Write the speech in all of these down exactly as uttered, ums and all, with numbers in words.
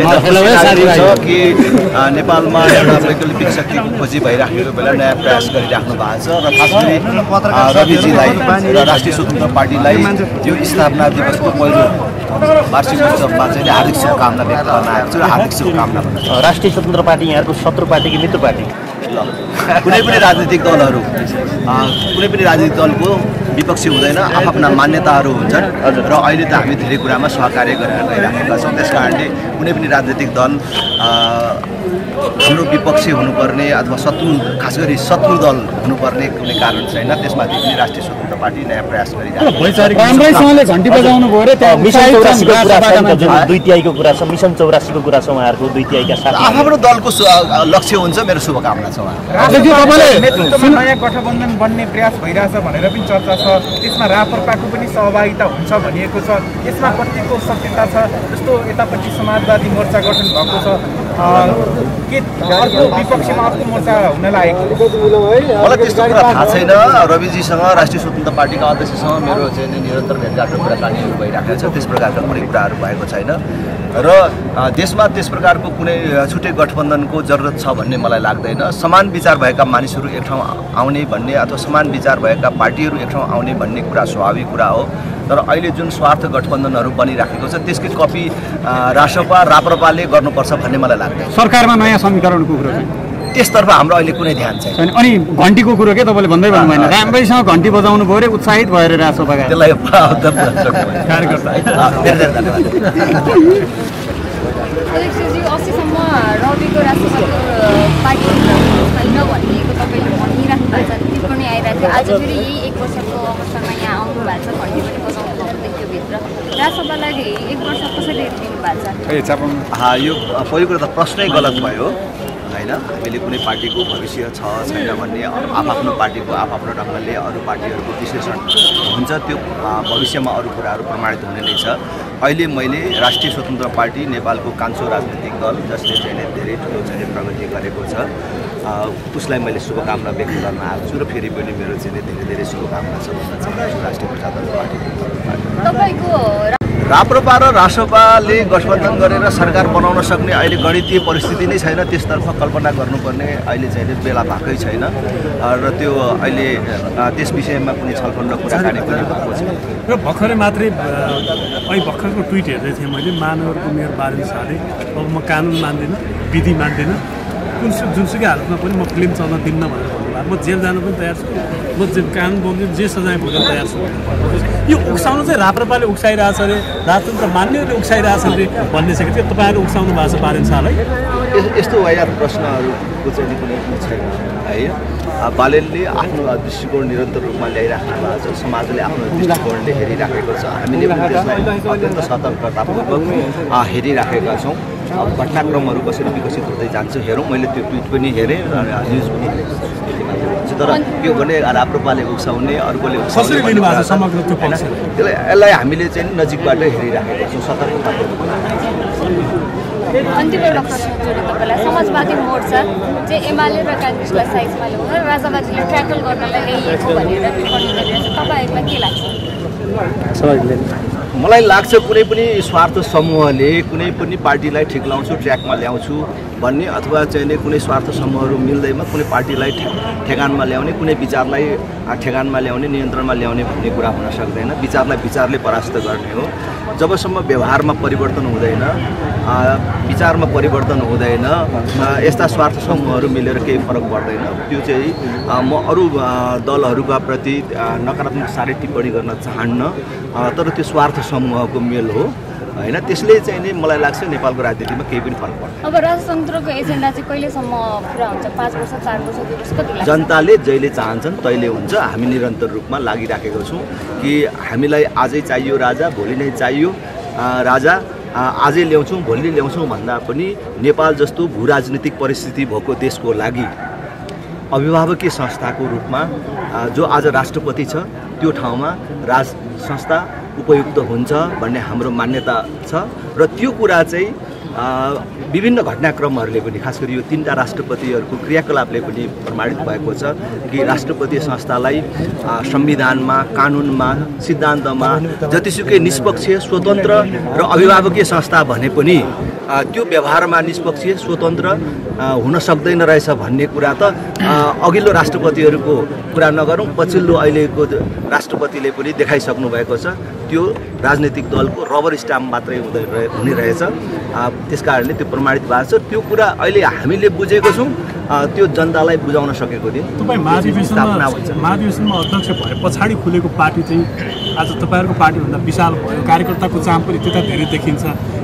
कि नेपालमा एउटा वैकल्पिक शक्तिको खोजी भइराखेको बेला नयाँ प्रयास गरिराख्नु भएको छ र खास गरी रविजीलाई र राष्ट्रिय स्वतन्त्र पार्टीलाई यो स्थापना दिवसको पहिलो वार्षिक उत्सवमा चाहिँ हार्दिक शुभकामना व्यक्त गर्न आएको छु र हार्दिक शुभकामना भन्न चाहन्छु। राष्ट्रिय स्वतन्त्र पार्टी यहाँको शत्रु पार्टी कि मित्र पार्टी? कुनै पनि राजनीतिक दलहरू कुनै पनि राजनीतिक दलको विपक्षी हुँदैन, आफ्ना मान्यताहरू हुन्छन् र अहिले त हामी धेरै कुरामा सहकार्य गरेर गइराखेका छौँ। त्यस कारणले कुनै पनि राजनीतिक दल हाम्रो विपक्षी हुनुपर्ने अथवा शत्रु खास गरी शत्रु दल हुनुपर्ने कुनै कारण छैन। त्यसमाथि पनि राष्ट्रिय स्वतन्त्र पार्टी नयाँ प्रयास गरिरहेको दुई तिहाईको कुरा छ, मिसन चौरासीको कुरा छ, उहाँहरूको दुई तिहाईका साथ आफ्नो दलको लक्ष्य हुन्छ। मेरो शुभकामना छ। नयाँ गठबन्धन बन्ने प्रयास भइरहेछ भनेर पनि चर्चा छ, त्यसमा राप्रपाको पनि सहभागिता हुन्छ भनिएको छ। यसमा कतिको सत्यता छ? जस्तो यतापट्टि समाजवादी मोर्चा गठन भएको छ, के अर्को विपक्षमा अर्को मोर्चा हुन लागेको? मलाई त्यस्तो कुरा थाहा छैन। रविजीसँग राष्ट्रिय स्वतन्त्र पार्टीका अध्यक्षसँग मेरो चाहिँ निरन्तर भेटघाट र कुराकानीहरू भइरहेको छ। त्यस प्रकारका कुनै कुराहरू भएको छैन र देशमा त्यस प्रकारको कुनै छुट्टै गठबन्धनको जरुरत छ भन्ने मलाई लाग्दैन। समान विचार भएका मानिसहरू एक ठाउँ आउने भन्ने अथवा समान विचार भएका पार्टीहरू एक ठाउँ आउने भन्ने कुरा स्वाभाविक कुरा हो। तर अहिले जुन स्वार्थ गठबन्धनहरू बनिराखेको छ त्यसकै कपी रासपा राप्रपाले गर्नुपर्छ भन्ने मलाई लाग्दैन। सरकारमा नयाँ समीकरणको कुरो त्यसतर्फ हाम्रो अहिले कुनै ध्यान छैन। अनि घन्टीको कुरो के तपाईँले भन्दै भन्नु भएन, राम्रैसँग घन्टी बजाउनु पऱ्यो, उत्साहित भएर रासपाका त्यसलाई अध्यक्षजी अस्तिसम्म रविको राष्ट्रपतिको पार्टी छैन भनिएको तपाईँले भनिराख्नु भएको छ, टिप्पणी आइरहेको थियो। आज फेरि यही एक वर्षको अवसरमा यहाँ आउनु भएको छ, घन्टी पनि बजाउनु भएको देखियो भित्र। राष्ट्रपतिलाई एक वर्ष कसरी दिनु भएको छ? यो पहिलो कुरा त प्रश्नै गलत भयो होइन। हामीले कुनै पार्टीको भविष्य छ छैन भन्ने आफ्नो पार्टीको आफ्नो ढङ्गले अरू पार्टीहरूको विश्लेषण हुन्छ, त्यो भविष्यमा अरू कुराहरू प्रमाणित हुने नै छ। अहिले मैले राष्ट्रिय स्वतन्त्र पार्टी नेपालको कान्छो राजनीतिक दल जसले चाहिँ धेरै ठुलो चाहिँ प्रगति गरेको छ उसलाई मैले शुभकामना व्यक्त गर्न आएको छु र फेरि पनि मेरो चाहिँ धेरै धेरै शुभकामना छ भन्न चाहन्छु राष्ट्रिय प्रजातन्त्र पार्टी। राप्रपा र रासपाले गठबन्धन गरेर सरकार बनाउन सक्ने अहिले गणितीय परिस्थिति नै छैन। त्यसतर्फ कल्पना गर्नुपर्ने अहिले चाहिँ बेला भएकै छैन र त्यो अहिले त्यस विषयमा कुनै छलफल र कुराकानी पनि भएको छैन। र भर्खरै मात्रै अहिले भर्खरको ट्विट हेर्दै थिएँ मैले, महानगरको मेयर बारेन शाहले अब म कानुन मान्दिनँ, विधि मान्दिनँ, कुन जुनसुकै हालतमा पनि म फिल्म चल्न दिन्न भनेर भन्नुभयो। म जेल जानु पनि तयार छु, म कानुन बमोजिम जे सजाय भोग्न तयार छु। यो उक्साउनु चाहिँ राप्रपाले उक्साइरहेछ अरे, राजतन्त्र मान्नेहरूले उक्साइरहेछ अरे भन्ने छ कि त्यो तपाईँहरू उक्साउनु भएको छ बारेन शाहलाई? यस्तो वायात प्रश्नहरूको चाहिँ कुनै छैन है। बालेनले आफ्नो दृष्टिकोण निरन्तर रूपमा ल्याइराख्नु भएको छ, समाजले आफ्नो दृष्टिकोणले हेरिराखेको छ, हामीले पनि त्यसलाई अत्यन्त सतर्कतापूर्वक हेरिराखेका छौँ। अब घटनाक्रमहरू कसरी विकसित हुँदै जान्छ हेरौँ। मैले त्यो ट्विट पनि हेरेँ र न्युज पनि हेरेँ, तर यो भने राप्रपाले उक्साउने अर्कोले उक्साउने त्यसलाई यसलाई हामीले चाहिँ नजिकबाट हेरिराखेका छौँ, सतर्कतापूर्वक। अन्तिम एउटा प्रश्न जोडेँ तपाईँलाई, समाजवादी मोर्चा चाहिँ एमाले र काङ्ग्रेसलाई साइजमा ल्याउन र राजावादीले ट्याकल गर्नलाई ल्याइएको भनेर टिप्पणी गरिरहेछ, तपाईँहरूलाई के लाग्छ? मलाई लाग्छ कुनै पनि स्वार्थ समूहले कुनै पनि पार्टीलाई ठिक लाउँछु, ट्र्याकमा ल्याउँछु भन्ने अथवा चाहिँ कुनै स्वार्थ समूहहरू मिल्दैमा कुनै पार्टीलाई ठेगानमा ल्याउने, कुनै विचारलाई ठेगानमा ल्याउने, नियन्त्रणमा ल्याउने भन्ने कुरा हुन सक्दैन। विचारलाई विचारले परास्त गर्ने हो। जबसम्म व्यवहारमा परिवर्तन हुँदैन, विचारमा परिवर्तन हुँदैन, यस्ता स्वार्थ समूहहरू मिलेर केही फरक पर्दैन। त्यो चाहिँ म अरू दलहरूका प्रति नकारात्मक साह्रै टिप्पणी गर्न चाहन्न, तर त्यो स्वार्थ समूहको मेल हो होइन। त्यसले चाहिँ नि मलाई लाग्छ नेपालको राजनीतिमा केही पनि फरक पर्दैन। अब राजतन्त्रको एजेन्डा चाहिँ कहिलेसम्म पुरा हुन्छ? पाँच वर्ष, चार वर्ष, दुई वर्ष, कति लाग्छ? जनताले जहिले चाहन्छन् तहिले हुन्छ। हामी निरन्तर रूपमा लागिराखेको छौँ कि हामीलाई आजै चाहियो राजा, भोलि नै चाहियो राजा, आजै ल्याउँछौँ भोलि ल्याउँछौँ भन्दा पनि नेपाल जस्तो भू राजनीतिक परिस्थिति भएको देशको लागि अभिभावकीय संस्थाको रूपमा जो आज राष्ट्रपति छ त्यो ठाउँमा राज संस्था उपयुक्त हुन्छ भन्ने हाम्रो मान्यता छ र त्यो कुरा चाहिँ विभिन्न घटनाक्रमहरूले पनि खास गरी यो तीनटा राष्ट्रपतिहरूको क्रियाकलापले पनि प्रमाणित भएको छ कि राष्ट्रपति संस्थालाई संविधानमा, कानुनमा, सिद्धान्तमा जतिसुकै निष्पक्ष, स्वतन्त्र र अभिभावकीय संस्था भने पनि त्यो व्यवहारमा निष्पक्ष स्वतन्त्र हुन सक्दैन रहेछ भन्ने कुरा त अघिल्लो राष्ट्रपतिहरूको कुरा नगरौँ, पछिल्लो अहिलेको राष्ट्रपतिले पनि देखाइसक्नु भएको छ। त्यो राजनैतिक दलको रबर स्ट्याम्प मात्रै हुँदै हुने रहेछ। त्यस कारणले त्यो प्रमाणित भएको छ। त्यो कुरा अहिले हामीले बुझेको छौँ, त्यो जनतालाई बुझाउन सकेको दिन तपाईँ महाधिवेशनमा महाधिवेशनमा अध्यक्ष भए पछाडि खुलेको पार्टी चाहिँ आज तपाईँहरूको पार्टीभन्दा विशाल भयो, कार्यकर्ताको चाम पनि त्यता धेरै देखिन्छ।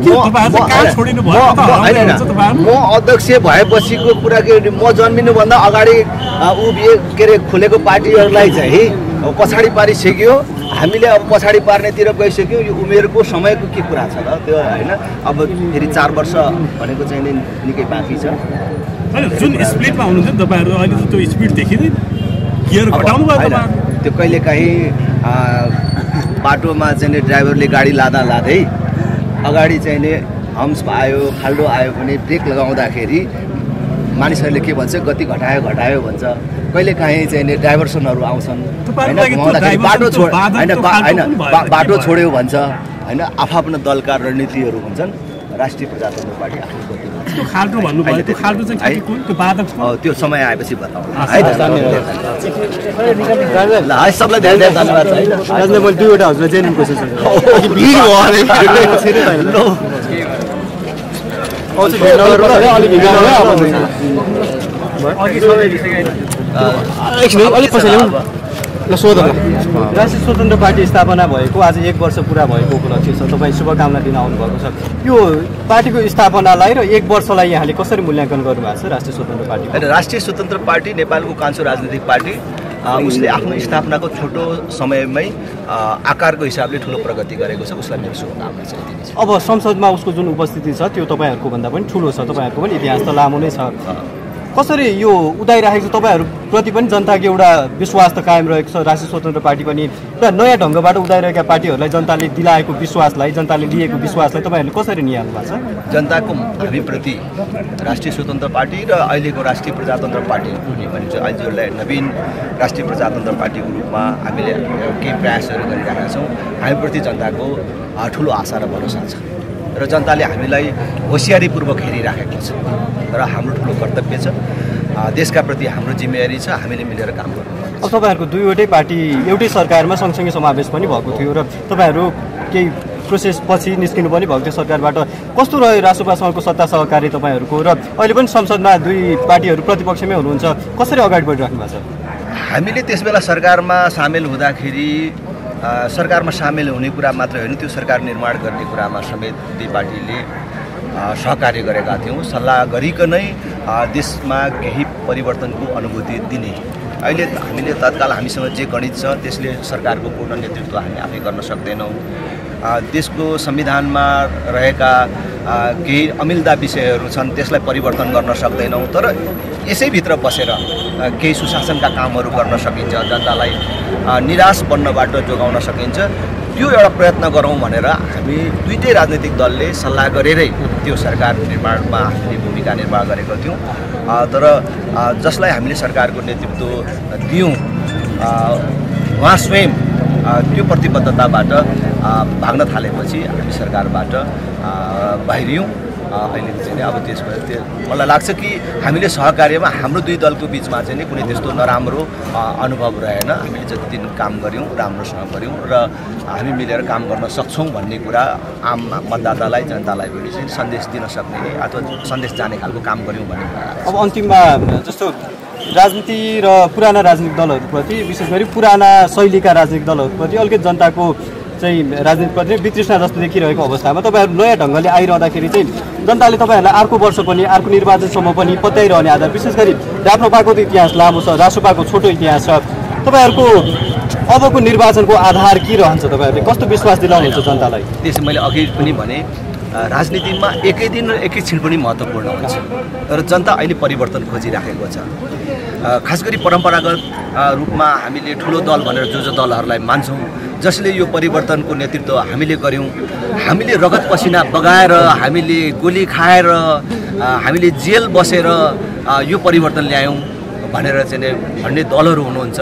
म अध्यक्ष भएपछिको कुरा के म जन्मिनुभन्दा अगाडि ऊ के अरे खुलेको पार्टीहरूलाई चाहिँ पछाडि पारिसक्यो। हामीले अब पछाडि पार्नेतिर गइसक्यौँ। यो उमेरको समयको के कुरा छ र त्यो होइन। अब फेरि चार वर्ष भनेको चाहिँ निकै बाँकी छ। जुन स्पिडमा हुनुहुन्छ तपाईँहरू अहिले त त्यो स्पिड देखिँदैन, गियर घटाउनु भयो त्यो कहिलेकाहीँ बाटोमा चाहिँ ड्राइभरले गाडी लाँदा लाँदै अगाडि चाहिँ नि हम्स आयो, खाल्डो आयो भने ब्रेक लगाउँदाखेरि मानिसहरूले के भन्छ, गति घटायो घटायो भन्छ। कहिलेकाहीँ चाहिँ नि डाइभर्सनहरू आउँछन् होइन, बाटो छोड होइन होइन बाटो छोड्यो भन्छ होइन। आफ्नो दलका रणनीतिहरू हुन्छन्। राष्ट्रिय प्रजातन्त्र पार्टी आफ्नो गति त्यो खाल्डो भन्नुभयो, त्यो खाल्डो चाहिँ कुन त्यो बाधक त्यो समय आएपछि बताउनु है। सबलाई धेरै धेरै धन्यवाद छ। मैले दुईवटा हजुरलाई जेन्युन क्वेसन अलिक कसैले ल सोधौँ। राष्ट्रिय स्वतन्त्र पार्टी स्थापना भएको आज एक वर्ष पुरा भएको उपलक्ष्य छ। तपाईँ शुभकामना दिन आउनुभएको छ। यो पार्टीको स्थापनालाई र एक वर्षलाई यहाँले कसरी मूल्याङ्कन गर्नुभएको छ राष्ट्रिय स्वतन्त्र पार्टी? राष्ट्रिय स्वतन्त्र पार्टी नेपालको कान्छो राजनीतिक पार्टी। उसले आफ्नो स्थापनाको छोटो समयमै आकारको हिसाबले ठुलो प्रगति गरेको छ। उसलाई मेरो शुभकामना छ। अब संसदमा उसको जुन उपस्थिति छ त्यो तपाईँहरूको भन्दा पनि ठुलो छ। तपाईँहरूको पनि इतिहास त लामो नै छ। कसरी यो उदाइराखेको छ? तपाईँहरूप्रति पनि जनताको एउटा विश्वास त कायम रहेको छ। राष्ट्रिय स्वतन्त्र पार्टी पनि एउटा नयाँ ढङ्गबाट उदाइरहेका पार्टीहरूलाई जनताले दिलाएको विश्वासलाई, जनताले लिएको विश्वासलाई तपाईँहरूले कसरी निहाल्नु भएको छ? जनताको हामीप्रति राष्ट्रिय स्वतन्त्र पार्टी र अहिलेको राष्ट्रिय प्रजातन्त्र पार्टी भनिन्छ, अहिलेलाई नवीन राष्ट्रिय प्रजातन्त्र पार्टीको रूपमा हामीले केही प्रयासहरू गरिरहेका छौँ। हामीप्रति जनताको ठुलो आशा र भरोसा छ र जनताले हामीलाई होसियारीपूर्वक हेरिराखेको छ र हाम्रो ठुलो कर्तव्य छ। देशका प्रति हाम्रो जिम्मेवारी छ। हामीले मिलेर काम गर्नुपर्छ। अब तपाईँहरूको दुईवटै पार्टी एउटै सरकारमा सँगसँगै समावेश पनि भएको थियो र तपाईँहरू केही प्रोसेस पछि निस्किनु पनि भएको थियो सरकारबाट। कस्तो रह्यो राष्ट्रपासँगको सत्ता सहकारी तपाईँहरूको? र अहिले पनि संसदमा दुई पार्टीहरू प्रतिपक्षमै हुनुहुन्छ, कसरी अगाडि बढिराख्नु भएको छ? हामीले त्यसबेला सरकारमा सामेल हुँदाखेरि सरकारमा सामेल हुने कुरा मात्र होइन, त्यो सरकार निर्माण गर्ने कुरामा समेत दुई पार्टीले सहकार्य गरेका थियौँ। सल्लाह गरिकनै देशमा केही परिवर्तनको अनुभूति दिने। अहिले हामीले तत्काल हामीसँग जे गणित छ त्यसले सरकारको पूर्ण नेतृत्व हामी आफै गर्न सक्दैनौँ। देशको संविधानमा रहेका केही अमिल्दा विषयहरू छन्, त्यसलाई परिवर्तन गर्न सक्दैनौँ। तर यसैभित्र बसेर केही सुशासनका कामहरू गर्न सकिन्छ, जनतालाई निराश बन्नबाट जोगाउन सकिन्छ। त्यो एउटा प्रयत्न गरौँ भनेर हामी दुईटै राजनैतिक दलले सल्लाह गरेरै त्यो सरकार निर्माणमा हामीले भूमिका निर्वाह गरेका थियौँ। तर जसलाई हामीले सरकारको नेतृत्व दियौँ उहाँ स्वयं त्यो प्रतिबद्धताबाट भाग्न थालेपछि हामी सरकारबाट बाहिरियौँ। अहिले चाहिँ अब त्यसमा त्यो मलाई लाग्छ कि हामीले सहकार्यमा हाम्रो दुई दलको बिचमा चाहिँ कुनै त्यस्तो नराम्रो अनुभव रहेन। हामीले जति दिन काम गऱ्यौँ राम्रोसँग गऱ्यौँ र हामी मिलेर काम गर्न सक्छौँ भन्ने कुरा आम मतदातालाई, जनतालाई पनि चाहिँ सन्देश दिन सक्ने अथवा सन्देश जाने खालको काम गऱ्यौँ भन्ने कुरा। अब अन्तिममा जस्तो राजनीति र पुराना राजनीतिक दलहरूप्रति, विशेष गरी पुराना शैलीका राजनीतिक दलहरूप्रति अलिकति जनताको चाहिँ राजनीतिप्रति वितृष्णा जस्तो देखिरहेको अवस्थामा तपाईँहरू नयाँ ढङ्गले आइरहँदाखेरि चाहिँ जनताले तपाईँहरूलाई अर्को वर्ष पनि अर्को निर्वाचनसम्म पनि पत्याइरहने आधार, विशेष गरी राप्रपाको त इतिहास लामो छ, रासोपाको छोटो इतिहास छ। तपाईँहरूको अबको निर्वाचनको आधार के रहन्छ? तपाईँहरूले कस्तो विश्वास दिलाउनुहुन्छ जनतालाई? त्यसै मैले अघि पनि भने राजनीतिमा एकै दिन र एकै क्षण पनि महत्त्वपूर्ण हुन्छ र जनता अहिले परिवर्तन खोजिराखेको छ। खास गरी परम्परागत रूपमा हामीले ठुलो दल भनेर जो जो दलहरूलाई मान्छौँ, जसले यो परिवर्तनको नेतृत्व हामीले गऱ्यौँ, हामीले रगत पसिना बगाएर, हामीले गोली खाएर, हामीले जेल बसेर यो परिवर्तन ल्यायौँ भनेर चाहिँ भन्ने दलहरू हुनुहुन्छ।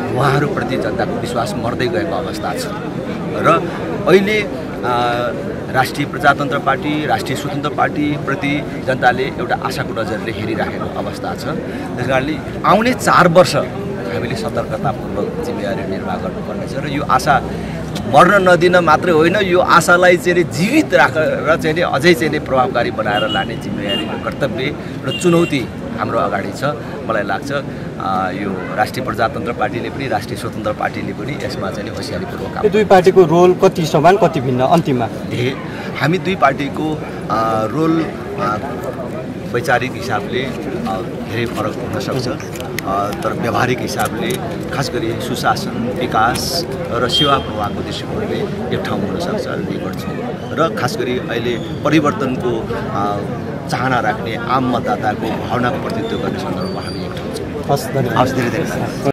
उहाँहरूप्रति जनताको विश्वास मर्दै गएको अवस्था छ र अहिले राष्ट्रिय प्रजातन्त्र पार्टी राष्ट्रिय स्वतन्त्र पार्टीप्रति जनताले एउटा आशाको नजरले हेरिराखेको अवस्था छ। त्यस कारणले आउने चार वर्ष हामीले सतर्कतापूर्वक जिम्मेवारी निर्वाह गर्नुपर्नेछ र यो आशा मर्न नदिन मात्रै होइन, यो आशालाई चाहिँ जीवित राखेर चाहिँ अझै चाहिँ प्रभावकारी बनाएर लाने जिम्मेवारी र कर्तव्य र चुनौती हाम्रो अगाडि छ। मलाई लाग्छ यो राष्ट्रिय प्रजातन्त्र पार्टीले पनि राष्ट्रिय स्वतन्त्र पार्टीले पनि यसमा चाहिँ होसियारीपूर्वक यो दुई पार्टीको रोल कति समान कति भिन्न अन्तिममा? ए हामी दुई पार्टीको रोल वैचारिक हिसाबले धेरै फरक हुन सक्छ, तर व्यावहारिक हिसाबले खास गरी सुशासन विकास र सेवा प्रवाहको दृष्टिकोणले एक ठाउँ हुनसक्छ निर्भर छ। र खास गरी अहिले परिवर्तनको चाहना राख्ने आम मतदाताको भावनाको प्रतिनिधित्व गर्ने सन्दर्भमा हामी एक ठाउँ छौँ। हस्, धन्यवाद। हस्, धेरै धेरै